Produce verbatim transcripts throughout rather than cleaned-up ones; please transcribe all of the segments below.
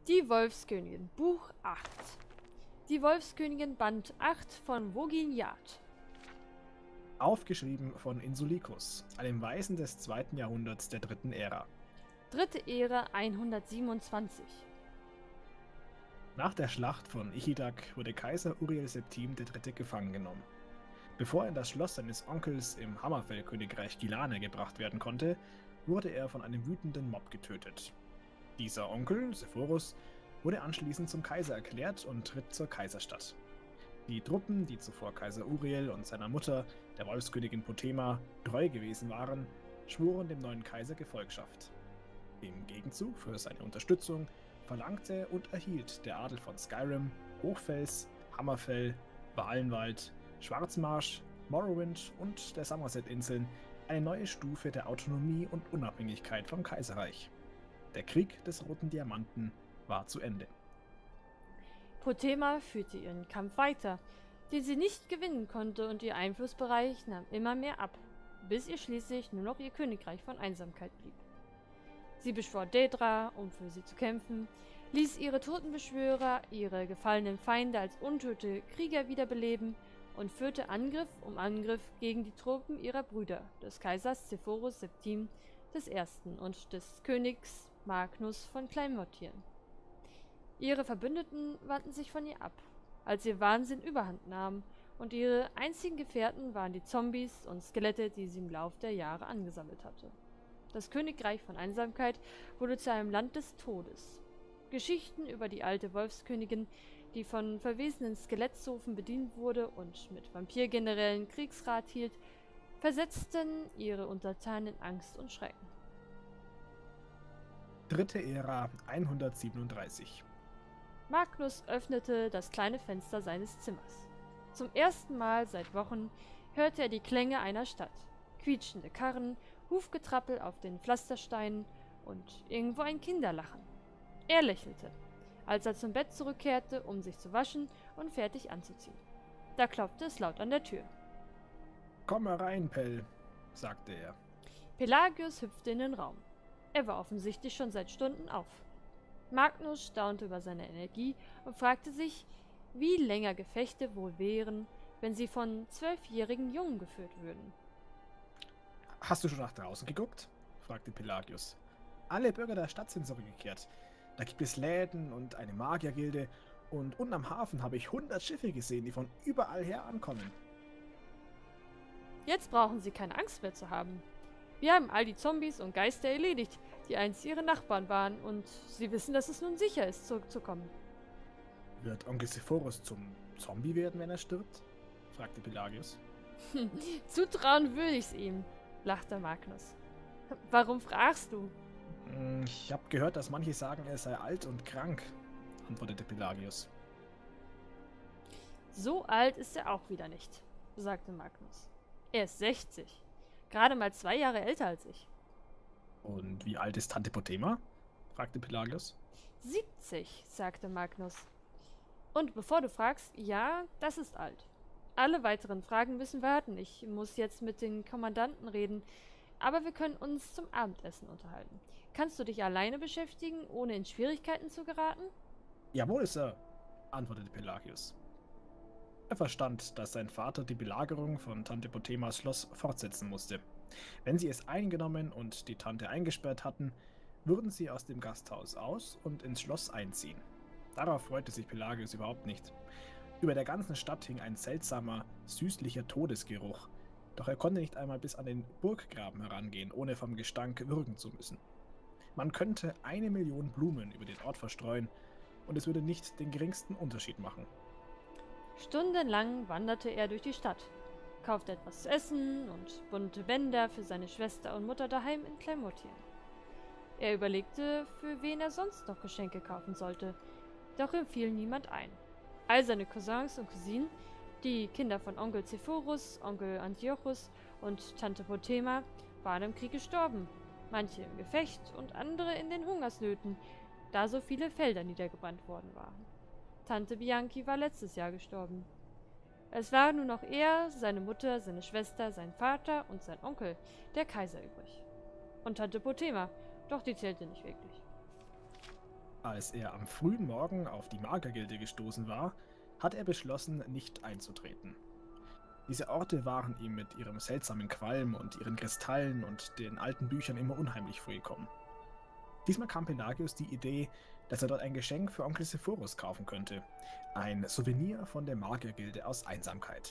Die Wolfskönigin, Buch acht. Die Wolfskönigin, Band acht von Wogin Yard. Aufgeschrieben von Insulicus, einem Weisen des zweiten Jahrhunderts der dritten Ära. Dritte Ära hundertsiebenundzwanzig. Nach der Schlacht von Ichthyak wurde Kaiser Uriel Septim der Dritte gefangen genommen. Bevor er in das Schloss seines Onkels im Hammerfell-Königreich Gilane gebracht werden konnte, wurde er von einem wütenden Mob getötet. Dieser Onkel, Sepphoros, wurde anschließend zum Kaiser erklärt und ritt zur Kaiserstadt. Die Truppen, die zuvor Kaiser Uriel und seiner Mutter, der Wolfskönigin Pothema, treu gewesen waren, schworen dem neuen Kaiser Gefolgschaft. Im Gegenzug für seine Unterstützung verlangte und erhielt der Adel von Skyrim, Hochfels, Hammerfell, Valenwald, Schwarzmarsch, Morrowind und der Somerset-Inseln eine neue Stufe der Autonomie und Unabhängigkeit vom Kaiserreich. Der Krieg des Roten Diamanten war zu Ende. Pothema führte ihren Kampf weiter, den sie nicht gewinnen konnte, und ihr Einflussbereich nahm immer mehr ab, bis ihr schließlich nur noch ihr Königreich von Einsamkeit blieb. Sie beschwor Daedra, um für sie zu kämpfen, ließ ihre Totenbeschwörer ihre gefallenen Feinde als untote Krieger wiederbeleben und führte Angriff um Angriff gegen die Truppen ihrer Brüder, des Kaisers Sepphoros Septim des Ersten und des Königs Magnus von Kleinmottien. Ihre Verbündeten wandten sich von ihr ab, als ihr Wahnsinn überhand nahm, und ihre einzigen Gefährten waren die Zombies und Skelette, die sie im Lauf der Jahre angesammelt hatte. Das Königreich von Einsamkeit wurde zu einem Land des Todes. Geschichten über die alte Wolfskönigin, die von verwesenden Skelettzofen bedient wurde und mit Vampirgenerälen Kriegsrat hielt, versetzten ihre Untertanen in Angst und Schrecken. Dritte Ära hundertsiebenunddreißig. Magnus öffnete das kleine Fenster seines Zimmers. Zum ersten Mal seit Wochen hörte er die Klänge einer Stadt. Quietschende Karren, Hufgetrappel auf den Pflastersteinen und irgendwo ein Kinderlachen. Er lächelte, als er zum Bett zurückkehrte, um sich zu waschen und fertig anzuziehen. Da klopfte es laut an der Tür. »Komm herein, Pell«, sagte er. Pelagius hüpfte in den Raum. Er war offensichtlich schon seit Stunden auf. Magnus staunte über seine Energie und fragte sich, wie länger Gefechte wohl wären, wenn sie von zwölfjährigen Jungen geführt würden. »Hast du schon nach draußen geguckt?« fragte Pelagius. »Alle Bürger der Stadt sind zurückgekehrt. Da gibt es Läden und eine Magiergilde, und unten am Hafen habe ich hundert Schiffe gesehen, die von überall her ankommen.« »Jetzt brauchen sie keine Angst mehr zu haben. Wir haben all die Zombies und Geister erledigt, die einst ihre Nachbarn waren, und sie wissen, dass es nun sicher ist, zurückzukommen.« »Wird Onkel Sepphoros zum Zombie werden, wenn er stirbt?« fragte Pelagius. Hm, zutrauen würde ich's ihm, lachte Magnus. »Warum fragst du?« »Ich habe gehört, dass manche sagen, er sei alt und krank«, antwortete Pelagius. »So alt ist er auch wieder nicht«, sagte Magnus. »Er ist sechzig. Gerade mal zwei Jahre älter als ich.« »Und wie alt ist Tante Pothema?« fragte Pelagius. siebzig, sagte Magnus. »Und bevor du fragst, ja, das ist alt. Alle weiteren Fragen müssen warten. Ich muss jetzt mit den Kommandanten reden, aber wir können uns zum Abendessen unterhalten. Kannst du dich alleine beschäftigen, ohne in Schwierigkeiten zu geraten?« »Jawohl, Sir«, antwortete Pelagius. Er verstand, dass sein Vater die Belagerung von Tante Pothemas Schloss fortsetzen musste. Wenn sie es eingenommen und die Tante eingesperrt hatten, würden sie aus dem Gasthaus aus und ins Schloss einziehen. Darauf freute sich Pelagius überhaupt nicht. Über der ganzen Stadt hing ein seltsamer, süßlicher Todesgeruch, doch er konnte nicht einmal bis an den Burggraben herangehen, ohne vom Gestank würgen zu müssen. Man könnte eine Million Blumen über den Ort verstreuen, und es würde nicht den geringsten Unterschied machen. Stundenlang wanderte er durch die Stadt, kaufte etwas zu essen und bunte Bänder für seine Schwester und Mutter daheim in Kleinmottien. Er überlegte, für wen er sonst noch Geschenke kaufen sollte, doch ihm fiel niemand ein. All seine Cousins und Cousinen, die Kinder von Onkel Sepphoros, Onkel Antiochus und Tante Pothema, waren im Krieg gestorben, manche im Gefecht und andere in den Hungersnöten, da so viele Felder niedergebrannt worden waren. Tante Bianchi war letztes Jahr gestorben. Es waren nur noch er, seine Mutter, seine Schwester, sein Vater und sein Onkel, der Kaiser, übrig. Und Tante Pothema, doch die zählte nicht wirklich. Als er am frühen Morgen auf die Magiergilde gestoßen war, hat er beschlossen, nicht einzutreten. Diese Orte waren ihm mit ihrem seltsamen Qualm und ihren Kristallen und den alten Büchern immer unheimlich vorgekommen. Diesmal kam Pelagius die Idee, dass er dort ein Geschenk für Onkel Sepphoris kaufen könnte. Ein Souvenir von der Magiergilde aus Einsamkeit.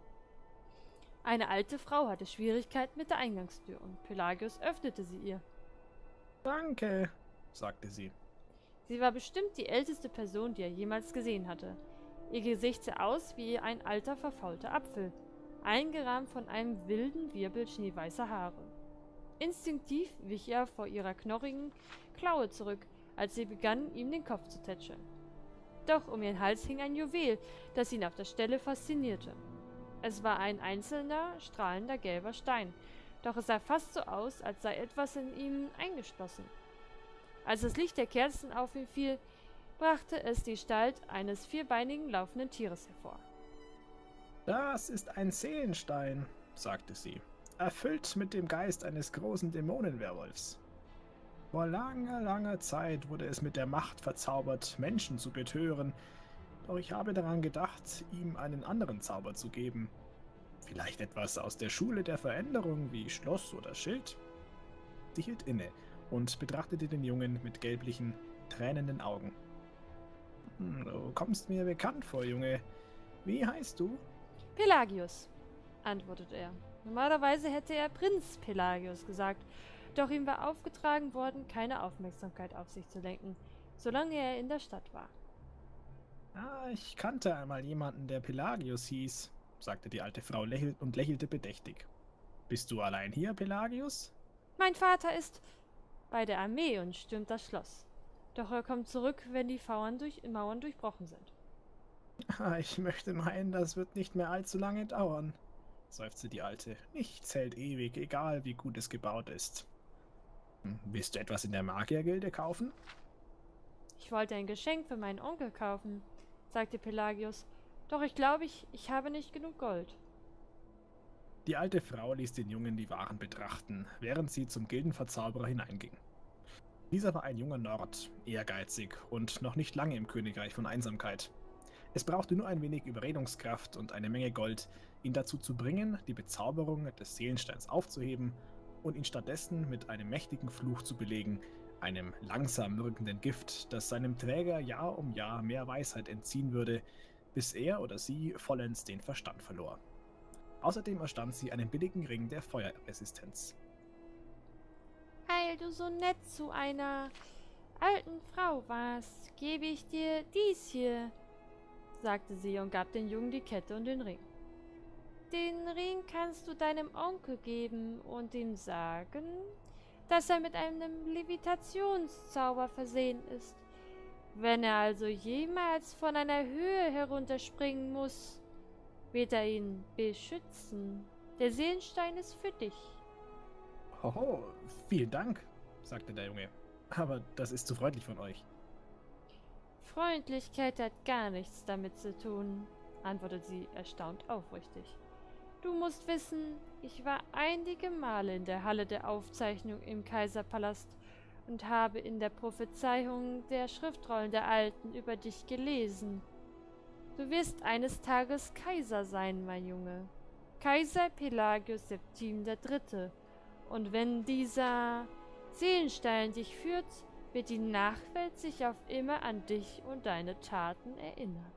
Eine alte Frau hatte Schwierigkeiten mit der Eingangstür und Pelagius öffnete sie ihr. »Danke«, sagte sie. Sie war bestimmt die älteste Person, die er jemals gesehen hatte. Ihr Gesicht sah aus wie ein alter, verfaulter Apfel, eingerahmt von einem wilden Wirbel schneeweißer Haare. Instinktiv wich er vor ihrer knorrigen Klaue zurück, als sie begann, ihm den Kopf zu tätscheln. Doch um ihren Hals hing ein Juwel, das ihn auf der Stelle faszinierte. Es war ein einzelner, strahlender gelber Stein, doch es sah fast so aus, als sei etwas in ihm eingeschlossen. Als das Licht der Kerzen auf ihn fiel, brachte es die Gestalt eines vierbeinigen laufenden Tieres hervor. »Das ist ein Seelenstein«, sagte sie, »erfüllt mit dem Geist eines großen Dämonenwerwolfs. Vor langer, langer Zeit wurde es mit der Macht verzaubert, Menschen zu betören, doch ich habe daran gedacht, ihm einen anderen Zauber zu geben. Vielleicht etwas aus der Schule der Veränderung, wie Schloss oder Schild?« Sie hielt inne und betrachtete den Jungen mit gelblichen, tränenden Augen. »Hm, du kommst mir bekannt vor, Junge. Wie heißt du?« »Pelagius«, antwortete er. Normalerweise hätte er Prinz Pelagius gesagt, doch ihm war aufgetragen worden, keine Aufmerksamkeit auf sich zu lenken, solange er in der Stadt war. »Ah, ich kannte einmal jemanden, der Pelagius hieß«, sagte die alte Frau lächel und lächelte bedächtig. »Bist du allein hier, Pelagius?« »Mein Vater ist bei der Armee und stürmt das Schloss. Doch er kommt zurück, wenn die Mauern, durch, Mauern durchbrochen sind.« Ah, »Ich möchte meinen, das wird nicht mehr allzu lange dauern«, seufzte die Alte. »Nichts hält ewig, egal wie gut es gebaut ist. Hm, willst du etwas in der Magiergilde kaufen?« »Ich wollte ein Geschenk für meinen Onkel kaufen«, sagte Pelagius, »doch ich glaube, ich, ich habe nicht genug Gold.« Die alte Frau ließ den Jungen die Waren betrachten, während sie zum Gildenverzauberer hineinging. Dieser war ein junger Nord, ehrgeizig und noch nicht lange im Königreich von Einsamkeit. Es brauchte nur ein wenig Überredungskraft und eine Menge Gold, ihn dazu zu bringen, die Bezauberung des Seelensteins aufzuheben und ihn stattdessen mit einem mächtigen Fluch zu belegen, einem langsam wirkenden Gift, das seinem Träger Jahr um Jahr mehr Weisheit entziehen würde, bis er oder sie vollends den Verstand verlor. Außerdem erstand sie einen billigen Ring der Feuerresistenz. »Weil du so nett zu einer alten Frau warst, gebe ich dir dies hier«, sagte sie und gab den Jungen die Kette und den Ring. »Den Ring kannst du deinem Onkel geben und ihm sagen, dass er mit einem Levitationszauber versehen ist. Wenn er also jemals von einer Höhe herunterspringen muss, wird er ihn beschützen. Der Seelenstein ist für dich.« »Hoho, vielen Dank«, sagte der Junge. »Aber das ist zu freundlich von euch.« »Freundlichkeit hat gar nichts damit zu tun«, antwortete sie erstaunt aufrichtig. »Du musst wissen, ich war einige Male in der Halle der Aufzeichnung im Kaiserpalast und habe in der Prophezeiung der Schriftrollen der Alten über dich gelesen. Du wirst eines Tages Kaiser sein, mein Junge. Kaiser Pelagius Septim der Dritte. Und wenn dieser Seelenstein dich führt, wird die Nachwelt sich auf immer an dich und deine Taten erinnern.«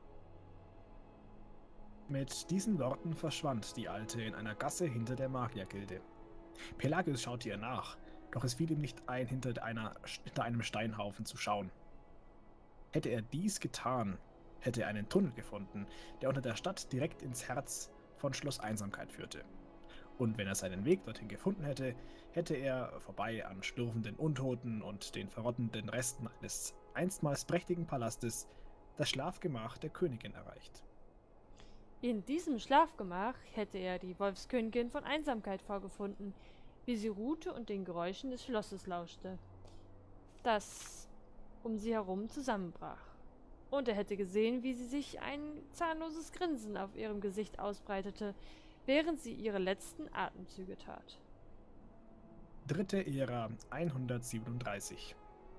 Mit diesen Worten verschwand die Alte in einer Gasse hinter der Magiergilde. Pelagius schaute ihr nach, doch es fiel ihm nicht ein, hinter, einer, hinter einem Steinhaufen zu schauen. Hätte er dies getan, hätte er einen Tunnel gefunden, der unter der Stadt direkt ins Herz von Schloss Einsamkeit führte. Und wenn er seinen Weg dorthin gefunden hätte, hätte er, vorbei an schlurfenden Untoten und den verrottenden Resten eines einstmals prächtigen Palastes, das Schlafgemach der Königin erreicht. In diesem Schlafgemach hätte er die Wolfskönigin von Einsamkeit vorgefunden, wie sie ruhte und den Geräuschen des Schlosses lauschte, das um sie herum zusammenbrach. Und er hätte gesehen, wie sie sich ein zahnloses Grinsen auf ihrem Gesicht ausbreitete, während sie ihre letzten Atemzüge tat. Dritte Ära hundertsiebenunddreißig.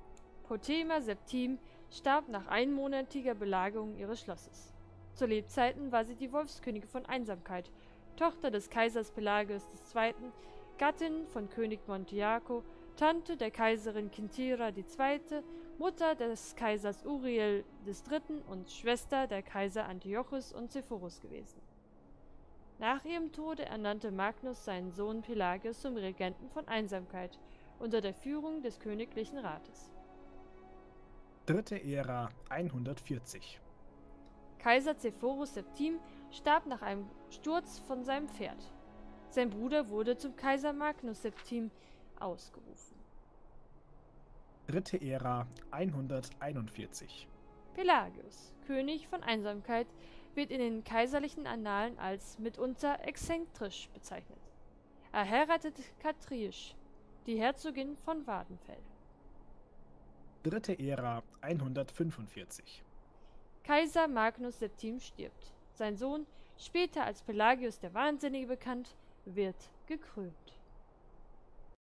Potema Septim starb nach einmonatiger Belagerung ihres Schlosses. Zu Lebzeiten war sie die Wolfskönigin von Einsamkeit, Tochter des Kaisers Pelagius der Zweite., Gattin von König Montiaco, Tante der Kaiserin Kintira die Zweite., Mutter des Kaisers Uriel des Dritten. Und Schwester der Kaiser Antiochus und Sepphoros gewesen. Nach ihrem Tode ernannte Magnus seinen Sohn Pelagius zum Regenten von Einsamkeit unter der Führung des königlichen Rates. Dritte Ära hundertvierzig. Kaiser Sepphoros Septim starb nach einem Sturz von seinem Pferd. Sein Bruder wurde zum Kaiser Magnus Septim ausgerufen. Dritte Ära hunderteinundvierzig. Pelagius, König von Einsamkeit, wird in den kaiserlichen Annalen als mitunter exzentrisch bezeichnet. Er heiratete Katrisch, die Herzogin von Wardenfell. Dritte Ära hundertfünfundvierzig. Kaiser Magnus Septim stirbt. Sein Sohn, später als Pelagius der Wahnsinnige bekannt, wird gekrönt.